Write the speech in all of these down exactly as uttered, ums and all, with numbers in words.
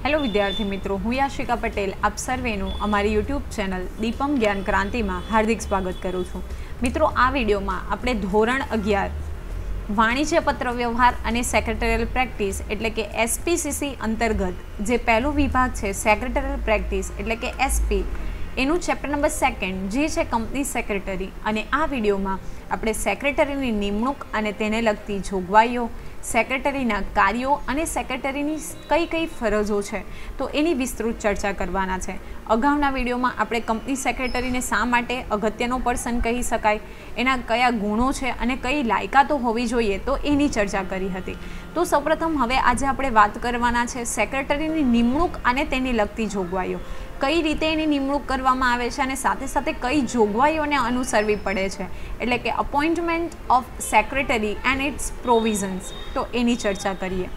Hello विद्यार्थी मित्रों, हूँ याशिका पटेल आप सर्वेનું અમારી યુટ્યુબ ચેનલ દીપમ જ્ઞાન ક્રાંતિમાં હાર્દિક સ્વાગત કરું છું। મિત્રો, આ વિડીયોમાં આપણે ધોરણ અગિયાર વાણિજ્ય પત્ર વ્યવહાર અને સેક્રેટરીયલ પ્રેક્ટિસ એટલે કે એસપીસીસી અંતર્ગત જે પહેલો વિભાગ છે સેક્રેટરીયલ પ્રેક્ટિસ એટલે કે એસપી એનું ચેપ્ટર નંબર સેકન્ડ જે છે કંપની સેક્રેટરી, અને આ વિડીયોમાં આપણે સેક્રેટરીની નિમણૂક અને તેને લગતી જોગવાઈઓ, સેક્રેટરીના કાર્યો અને સેક્રેટરીની કઈ કઈ ફરજો છે તો એની વિસ્તૃત ચર્ચા કરવાના છે। અગાઉના વિડીયોમાં આપણે કંપની સેક્રેટરીને શા માટે અગત્યનો પર્સન કહી શકાય, એના કયા ગુણો છે અને કઈ લાયકાતો હોવી જોઈએ તો એની ચર્ચા કરી હતી। તો સૌપ્રથમ હવે આજે આપણે વાત કરવાના છે સેક્રેટરીની નિમણૂક અને તેની લગતી જોગવાઈઓ, કઈ રીતે એની નિમણૂક કરવામાં આવે છે અને સાથે સાથે કઈ જોગવાઈઓને અનુસરવી પડે છે, એટલે કે appointment of secretary and its provisions, તો એની ચર્ચા કરીએ।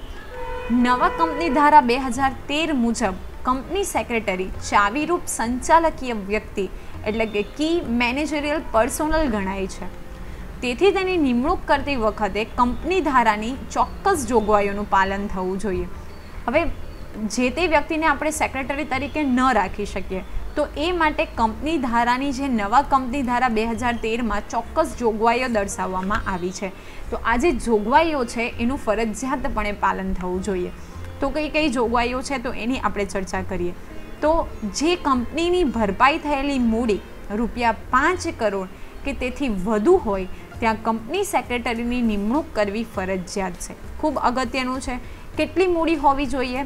નવા કંપની ધારા બે હજાર તેર મુજબ કંપની સેક્રેટરી ચાવીરૂપ સંચાલકીય વ્યક્તિ એટલે કે કી મેનેજરિયલ પર્સોનલ ગણાય છે। તેથી તેની નિમણૂક કરતી વખતે કંપની ધારાની ચોક્કસ જોગવાઈઓનું પાલન થવું જોઈએ। હવે જે તે વ્યક્તિને આપણે સેક્રેટરી તરીકે ન રાખી શકીએ તો એ માટે કંપની ધારાની જે નવા કંપની ધારા બે હજાર તેરમાં ચોક્કસ જોગવાઈઓ દર્શાવવામાં આવી છે, તો આ જે જોગવાઈઓ છે એનું ફરજિયાતપણે પાલન થવું જોઈએ। તો કઈ કઈ જોગવાઈઓ છે તો એની આપણે ચર્ચા કરીએ। તો જે કંપનીની ભરપાઈ થયેલી મૂડી રૂપિયા પાંચ કરોડ કે તેથી વધુ હોય ત્યાં કંપની સેક્રેટરીની નિમણૂક કરવી ફરજિયાત છે। ખૂબ અગત્યનું છે, કેટલી મૂડી હોવી જોઈએ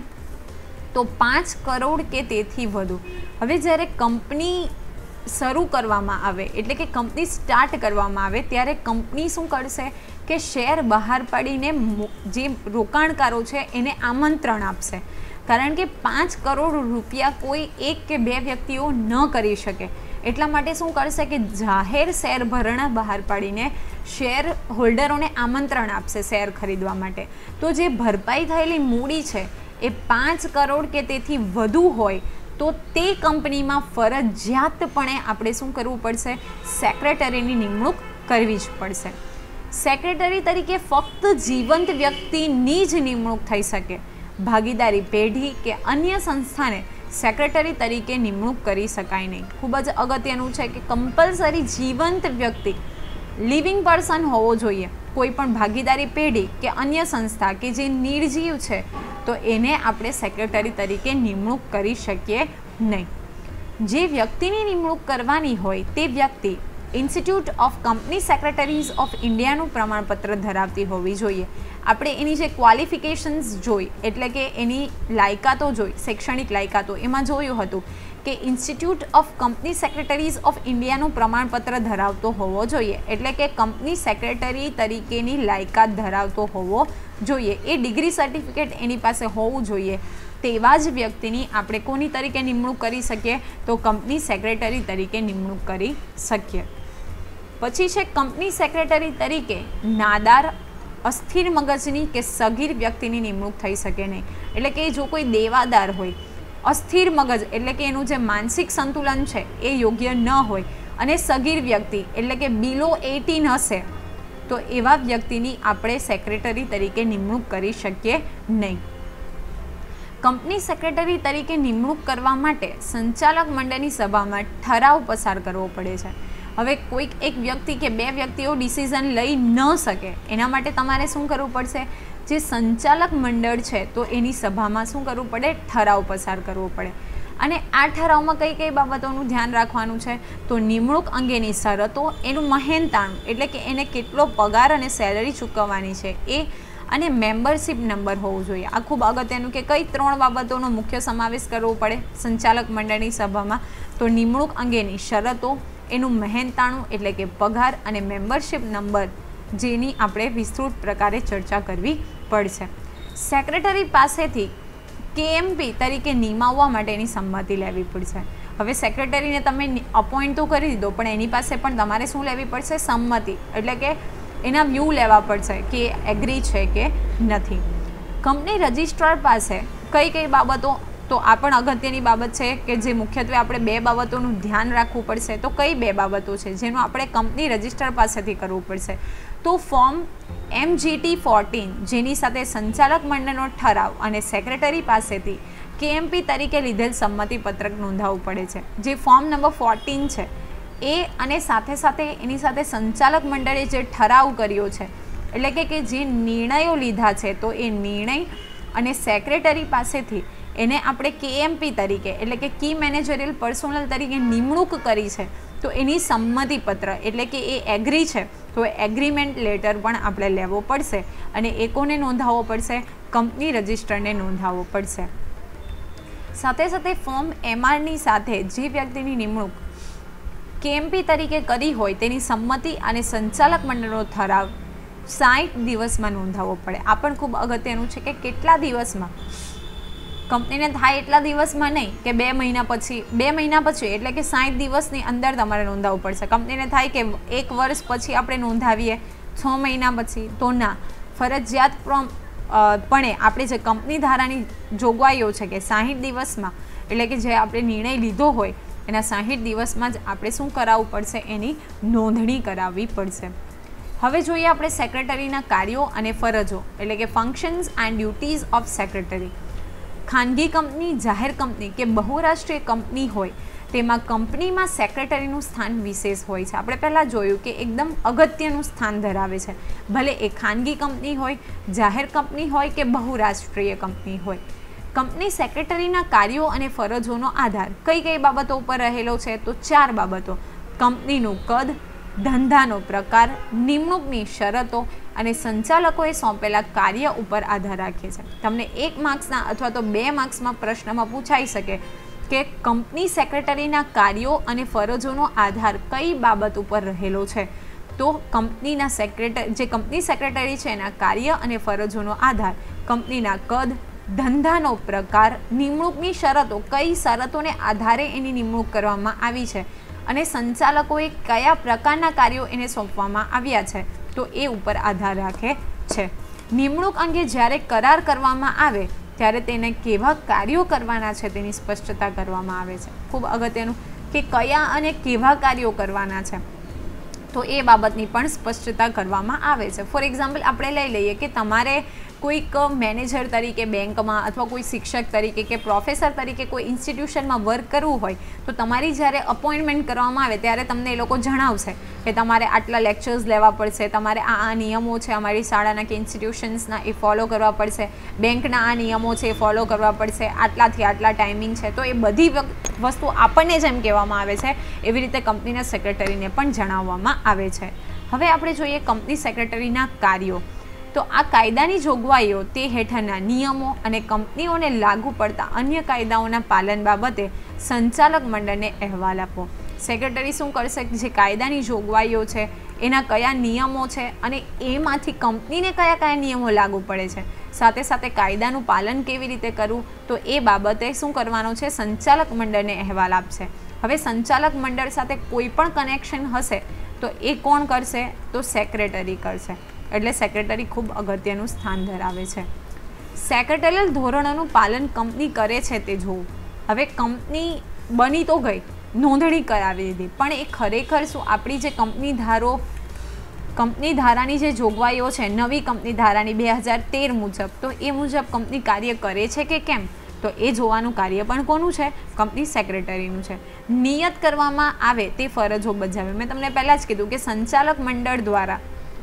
તો પાંચ કરોડ કે તેથી વધુ। હવે જ્યારે કંપની શરૂ કરવામાં આવે એટલે કે કંપની સ્ટાર્ટ કરવામાં આવે ત્યારે કંપની શું કરશે કે શેર બહાર પાડીને જે રોકાણકારો છે એને આમંત્રણ આપશે, કારણ કે પાંચ કરોડ રૂપિયા કોઈ એક કે બે વ્યક્તિઓ ન કરી શકે, એટલા માટે શું કરશે કે જાહેર શેર ભરણા બહાર પાડીને શેર હોલ્ડરોને આમંત્રણ આપશે શેર ખરીદવા માટે। તો જે ભરપાઈ થયેલી મૂડી છે એ પાંચ કરોડ કે તેથી વધુ હોય તો તે કંપનીમાં ફરજિયાતપણે આપણે શું કરવું પડશે, સેક્રેટરીની નિમણૂક કરવી જ પડશે। સેક્રેટરી તરીકે ફક્ત જીવંત વ્યક્તિની જ નિમણૂક થઈ શકે, ભાગીદારી પેઢી કે અન્ય સંસ્થાને સેક્રેટરી તરીકે નિમણૂક કરી શકાય નહીં। ખૂબ જ અગત્યનું છે કે કમ્પલસરી જીવંત વ્યક્તિ લિવિંગ પર્સન હોવો જોઈએ, કોઈ પણ ભાગીદારી પેઢી કે અન્ય સંસ્થા કે જે નિર્જીવ છે તો એને આપણે સેક્રેટરી તરીકે નિમણૂક કરી શકીએ નહીં। જે વ્યક્તિની નિમણૂક કરવાની હોય તે વ્યક્તિ institute of company secretaries of ઇન્ડિયાનું પ્રમાણપત્ર ધરાવતી હોવી જોઈએ। આપણે એની જે ક્વોલિફિકેશન્સ જોઈ એટલે કે એની લાયકાતો જોઈ, શૈક્ષણિક લાયકાતો, એમાં જોયું હતું કે institute of company secretaries of ઇન્ડિયાનું પ્રમાણપત્ર ધરાવતો હોવો જોઈએ, એટલે કે કંપની સેક્રેટરી તરીકેની લાયકાત ધરાવતો હોવો જોઈએ, એ ડિગ્રી સર્ટિફિકેટ એની પાસે હોવું જોઈએ। તેવા જ વ્યક્તિની આપણે કોની તરીકે નિમણૂક કરી શકીએ તો કંપની સેક્રેટરી તરીકે નિમણૂક કરી શકીએ। પછી છે કંપની સેક્રેટરી તરીકે નાદાર, અસ્થિર મગજની કે સગીર વ્યક્તિની નિમણૂક થઈ શકે નહીં, એટલે કે જો કોઈ દેવાદાર હોય, અસ્થિર મગજ એટલે કે એનું જે માનસિક સંતુલન છે એ યોગ્ય ન હોય, અને સગીર વ્યક્તિ એટલે કે બિલો એટીન હશે તો એવા વ્યક્તિની આપણે સેક્રેટરી તરીકે નિમણૂક કરી શકીએ નહીં। કંપની સેક્રેટરી તરીકે નિમણૂક કરવા માટે સંચાલક મંડળની સભામાં ઠરાવ પસાર કરવો પડે છે। હવે કોઈક એક વ્યક્તિ કે બે વ્યક્તિઓ ડિસિઝન લઈ ન શકે એના માટે તમારે શું કરવું પડશે, જે સંચાલક મંડળ છે તો એની સભામાં શું કરવું પડે, ઠરાવ પસાર કરવો પડે। અને આ ઠરાવમાં કઈ કઈ બાબતોનું ધ્યાન રાખવાનું છે તો નિમણૂક અંગેની શરતો, એનું મહેનતાણું એટલે કે એને કેટલો પગાર અને સેલરી ચૂકવવાની છે એ, અને મેમ્બરશિપ નંબર હોવો જોઈએ। આ ખૂબ અગત્યનું કે કઈ ત્રણ બાબતોનો મુખ્ય સમાવેશ કરવો પડે સંચાલક મંડળની સભામાં તો નિમણૂક અંગેની શરતો, એનું મહેનતાણું એટલે કે પગાર અને મેમ્બરશિપ નંબર, જેની આપણે વિસ્તૃત પ્રકારે ચર્ચા કરવી પડશે। સેક્રેટરી પાસેથી કેએમપી તરીકે નિમાવવા માટેની સંમતિ લેવી પડશે। હવે સેક્રેટરીને તમે અપોઇન્ટ તો કરી દીધો પણ એની પાસે પણ તમારે શું લેવી પડશે, સંમતિ, એટલે કે એના વ્યૂ લેવા પડશે કે એગ્રી છે કે નથી। કંપની રજિસ્ટ્રાર પાસે કઈ કઈ બાબતો, તો આ પણ અગત્યની બાબત છે કે જે મુખ્યત્વે આપણે બે બાબતોનું ધ્યાન રાખવું પડશે। તો કઈ બે બાબતો છે જેનું આપણે કંપની રજિસ્ટ્રાર પાસેથી કરવું પડશે તો ફોર્મ એમજીટી ફોર્ટીન જેની સાથે સંચાલક મંડળનો ઠરાવ અને સેક્રેટરી પાસેથી કેએમપી તરીકે લીધેલ સંમતિ પત્રક નોંધાવવું પડે છે. જે ફોર્મ નંબર ફોર્ટીન છે એ અને સાથે સાથે એની સાથે સંચાલક મંડળે જે ઠરાવ કર્યો છે એટલે કે કે જે નિર્ણયો લીધા છે તો એ નિર્ણય અને સેક્રેટરી પાસેથી એને આપણે કેએમપી તરીકે એટલે કે કી મેનેજરિયલ પર્સોનલ તરીકે નિમણૂક કરી છે તો એની સંમતિપત્ર એટલે કે એ એગ્રી છે તો એગ્રીમેન્ટ લેટર પણ આપણે લેવો પડશે અને એ કોને નોંધાવવો પડશે? કંપની રજિસ્ટરને નોંધાવવો પડશે. સાથે સાથે ફોર્મ એમઆરની સાથે જે વ્યક્તિની નિમણૂક કેએમપી તરીકે કરી હોય તેની સંમતિ અને સંચાલક મંડળનો ઠરાવ સાઠ દિવસમાં નોંધાવવો પડે. આ પણ ખૂબ અગત્યનું છે કે કેટલા દિવસમાં? કંપનીને થાય એટલા દિવસમાં નહીં કે બે મહિના પછી બે મહિના પછી એટલે કે સાઠ દિવસની અંદર તમારે નોંધાવવું પડશે. કંપનીને થાય કે એક વર્ષ પછી આપણે નોંધાવીએ છ મહિના પછી તો ના, ફરજિયાત પણે આપણે જે કંપની ધારાની જોગવાઈઓ છે કે સાઠ દિવસમાં એટલે કે જે આપણે નિર્ણય લીધો હોય એના સાઠ દિવસમાં જ આપણે શું કરાવવું પડશે? એની નોંધણી કરાવવી પડશે. હવે જોઈએ આપણે સેક્રેટરીના કાર્યો અને ફરજો એટલે કે functions and duties of secretary. ખાનગી કંપની, જાહેર કંપની કે બહુરાષ્ટ્રીય કંપની હોય તેમાં કંપનીમાં સેક્રેટરીનું સ્થાન વિશેષ હોય છે. આપણે પહેલાં જોયું કે એકદમ અગત્યનું સ્થાન ધરાવે છે, ભલે એ ખાનગી કંપની હોય, જાહેર કંપની હોય કે બહુરાષ્ટ્રીય કંપની હોય. કંપની સેક્રેટરીના કાર્યો અને ફરજોનો આધાર કઈ કઈ બાબતો ઉપર રહેલો છે? તો ચાર બાબતો: કંપનીનું કદ, ધંધાનો પ્રકાર, નિમણૂકની શરતો અને સંચાલકોએ સોંપેલા કાર્ય ઉપર આધાર રાખે છે. તમને એક માર્ક્સના અથવા તો બે માર્ક્સમાં પ્રશ્નમાં પૂછાઈ શકે કે કંપની સેક્રેટરીના કાર્યો અને ફરજોનો આધાર કઈ બાબત ઉપર રહેલો છે? તો કંપનીના સેક્રેટરી જે કંપની સેક્રેટરી છે એના કાર્ય અને ફરજોનો આધાર કંપનીના કદ, ધંધાનો પ્રકાર, નિમણૂકની શરતો, કઈ શરતોને આધારે એની નિમણૂક કરવામાં આવી છે અને સંચાલકોએ કયા પ્રકારના કાર્યો એને સોંપવામાં આવ્યા છે તો એ ઉપર આધાર રાખે છે. નિમણૂક અંગે જ્યારે કરાર કરવામાં આવે ત્યારે તેને કેવા કાર્યો કરવાના છે તેની સ્પષ્ટતા કરવામાં આવે છે. ખૂબ અગત્યનું કે કયા અને કેવા કાર્યો કરવાના છે તો એ બાબતની પણ સ્પષ્ટતા કરવામાં આવે છે. ફોર એક્ઝામ્પલ આપણે લઈ લઈએ કે તમારે કોઈક મેનેજર તરીકે બેંકમાં અથવા કોઈ શિક્ષક તરીકે કે પ્રોફેસર તરીકે કોઈ ઇન્સ્ટિટ્યુશનમાં વર્ક કરવું હોય તો તમારી જ્યારે અપોઇન્ટમેન્ટ કરવામાં આવે ત્યારે તમને એ લોકો જણાવશે કે તમારે આટલા લેક્ચર્સ લેવા પડશે, તમારે આ આ નિયમો છે અમારી શાળાના કે ઇન્સ્ટિટ્યુશન્સના એ ફોલો કરવા પડશે, બેંકના આ નિયમો છે એ ફોલો કરવા પડશે, આટલાથી આટલા ટાઈમિંગ છે. તો એ બધી વસ્તુ આપણને જેમ કહેવામાં આવે છે એવી રીતે કંપનીના સેક્રેટરીને પણ જણાવવામાં આવે છે. હવે આપણે જોઈએ કંપની સેક્રેટરીના કાર્યો. તો આ કાયદાની જોગવાઈઓ તે હેઠળના નિયમો અને કંપનીઓને લાગુ પડતા અન્ય કાયદાઓના પાલન બાબતે સંચાલક મંડળને અહેવાલ આપો. સેક્રેટરી શું કરશે? જે કાયદાની જોગવાઈઓ છે એના કયા નિયમો છે અને એમાંથી કંપનીને કયા કયા નિયમો લાગુ પડે છે, સાથે સાથે કાયદાનું પાલન કેવી રીતે કરવું તો એ બાબતે શું કરવાનો છે? સંચાલક મંડળને અહેવાલ આપશે. હવે સંચાલક મંડળ સાથે કોઈ પણ કનેક્શન હશે તો એ કોણ કરશે? તો સેક્રેટરી કરશે. એટલે સેક્રેટરી ખૂબ અગત્યનું સ્થાન ધરાવે છે. સેક્રેટરીયલ ધોરણોનું પાલન કંપની કરે છે તે જોવું. હવે કંપની બની તો ગઈ, નોંધણી કરાવી દીધી, પણ એ ખરેખર શું આપણી જે કંપની ધારો કંપની ધારાની જે જોગવાઈઓ છે નવી કંપની ધારાની બે હજાર તેર મુજબ તો એ મુજબ કંપની કાર્ય કરે છે કે કેમ તો એ જોવાનું કાર્ય પણ કોનું છે? કંપની સેક્રેટરીનું છે. નિયત કરવામાં આવે તે ફરજો બજાવે. મેં તમને પહેલાં જ કીધું કે સંચાલક મંડળ દ્વારા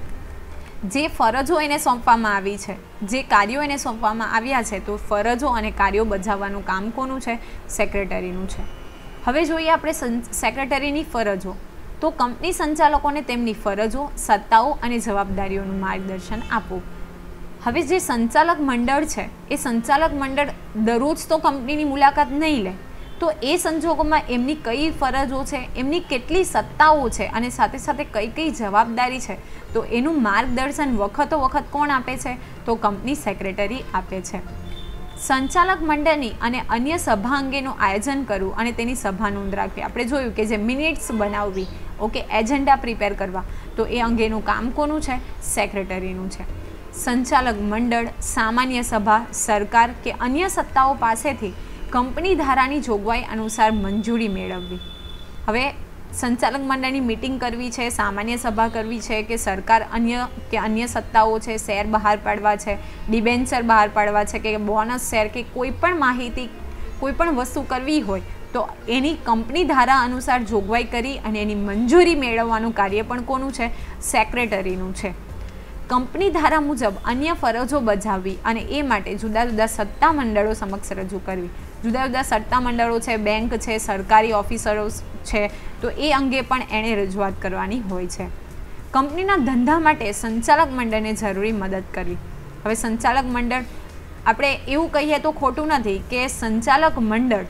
જે ફરજો એને સોંપવામાં આવી છે, જે કાર્યો એને સોંપવામાં આવ્યા છે તો ફરજો અને કાર્યો બજાવવાનું કામ કોનું છે? સેક્રેટરીનું છે. હવે જોઈએ આપણે સેક્રેટરીની ફરજો. તો કંપની સંચાલકોને તેમની ફરજો, સત્તાઓ અને જવાબદારીઓનું માર્ગદર્શન આપવું. હવે જે સંચાલક મંડળ છે એ સંચાલક મંડળ દરરોજ તો કંપનીની મુલાકાત નહીં લે તો એ સંજોગોમાં એમની કઈ ફરજો છે, એમની કેટલી સત્તાઓ છે અને સાથે સાથે કઈ કઈ જવાબદારી છે તો એનું માર્ગદર્શન વખતો વખત કોણ આપે છે? તો કંપની સેક્રેટરી આપે છે. સંચાલક મંડળની અને અન્ય સભા અંગેનું આયોજન કરવું અને તેની સભા નોંધ રાખવી. આપણે જોયું કે જે મિનિટ્સ બનાવવી, ઓકે, એજન્ડા પ્રિપેર કરવા તો એ અંગેનું કામ કોનું છે? સેક્રેટરીનું છે. સંચાલક મંડળ, સામાન્ય સભા, સરકાર કે અન્ય સત્તાઓ પાસેથી કંપની ધારાની જોગવાઈ અનુસાર મંજૂરી મેળવવી. હવે સંચાલક મંડળની મિટિંગ કરવી છે, સામાન્ય સભા કરવી છે કે સરકાર અન્ય કે અન્ય સત્તાઓ છે, શેર બહાર પાડવા છે, ડિબેન્ચર બહાર પાડવા છે કે બોનસ શેર કે કોઈ પણ માહિતી કોઈપણ વસ્તુ કરવી હોય તો એની કંપની ધારા અનુસાર જોગવાઈ કરી અને એની મંજૂરી મેળવવાનું કાર્ય પણ કોનું છે? સેક્રેટરીનું છે. કંપની ધારા મુજબ અન્ય ફરજો બજાવવી અને એ માટે જુદા જુદા સત્તા મંડળો સમક્ષ રજૂ કરવી. જુદા જુદા સત્તા મંડળો છે, બેંક છે, સરકારી ઓફિસરો છે, તો એ અંગે પણ એણે રજૂઆત કરવાની હોય છે. કંપનીના ધંધા માટે સંચાલક મંડળને જરૂરી મદદ કરવી. હવે સંચાલક મંડળ આપણે એવું કહીએ તો ખોટું નથી કે સંચાલક મંડળ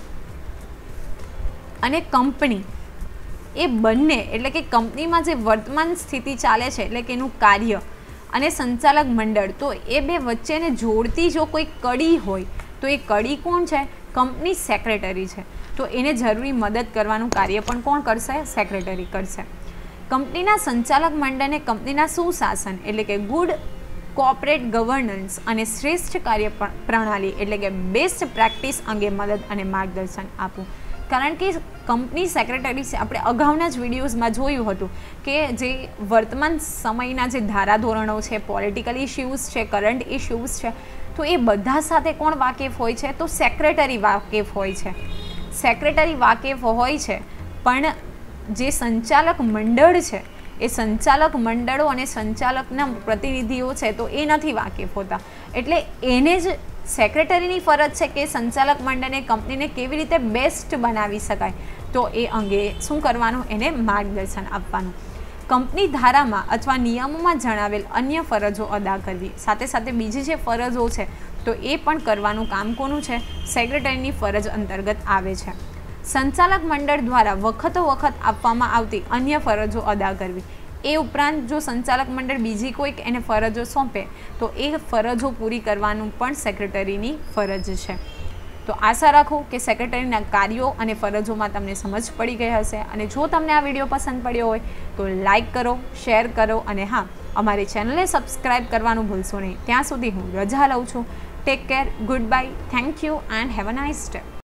અને કંપની એ બંને એટલે કે કંપનીમાં જે વર્તમાન સ્થિતિ ચાલે છે એટલે કે એનું કાર્ય અને સંચાલક મંડળ, તો એ બે વચ્ચેને જોડતી જો કોઈ કડી હોય તો એ કડી કોણ છે? કંપની સેક્રેટરી છે. તો એને જરૂરી મદદ કરવાનું કાર્ય પણ કોણ કરશે? સેક્રેટરી કરશે. કંપનીના સંચાલક મંડળને કંપનીના સુશાસન એટલે કે ગુડ કોર્પોરેટ ગવર્નન્સ અને શ્રેષ્ઠ કાર્ય પ્રણાલી એટલે કે બેસ્ટ પ્રેક્ટિસ અંગે મદદ અને માર્ગદર્શન આપવું. કારણ કે કંપની સેક્રેટરી છે, આપણે અગાઉના જ વિડીયોઝમાં જોયું હતું કે જે વર્તમાન સમયના જે ધારાધોરણો છે, પોલિટિકલ ઇશ્યુઝ છે, કરંટ ઇશ્યુઝ છે, તો એ બધા સાથે કોણ વાકેફ હોય છે? તો સેક્રેટરી વાકેફ હોય છે. સેક્રેટરી વાકેફ હોય છે, પણ જે સંચાલક મંડળ છે એ સંચાલક મંડળો અને સંચાલકના પ્રતિનિધિઓ છે તો એ નથી વાકેફ હોતા. એટલે એને જ સેક્રેટરીની ફરજ છે કે સંચાલક મંડળને કંપનીને કેવી રીતે બેસ્ટ બનાવી શકાય તો એ અંગે શું કરવાનું? એને માર્ગદર્શન આપવાનું. કંપની ધારામાં અથવા નિયમોમાં જણાવેલ અન્ય ફરજો અદા કરવી. સાથે સાથે બીજી જે ફરજો છે તો એ પણ કરવાનું કામ કોનું છે? સેક્રેટરીની ફરજ અંતર્ગત આવે છે. સંચાલક મંડળ દ્વારા વખતો વખત આપવામાં આવતી અન્ય ફરજો અદા કરવી. એ ઉપરાંત જો સંચાલક મંડળ બીજી કોઈક એને ફરજો સોંપે તો એ ફરજો પૂરી કરવાનું પણ સેક્રેટરીની ફરજ છે. તો આશા રાખું કે સેક્રેટરીના કાર્યો અને ફરજોમાં તમને સમજ પડી ગઈ હશે. અને જો તમને આ વિડીયો પસંદ પડ્યો હોય તો લાઈક કરો, શેર કરો અને હા, અમારી ચેનલને સબસ્ક્રાઈબ કરવાનું ભૂલશો નહીં. ત્યાં સુધી હું રજા લઉં છું. Take care, good bye, thank you and have a nice day.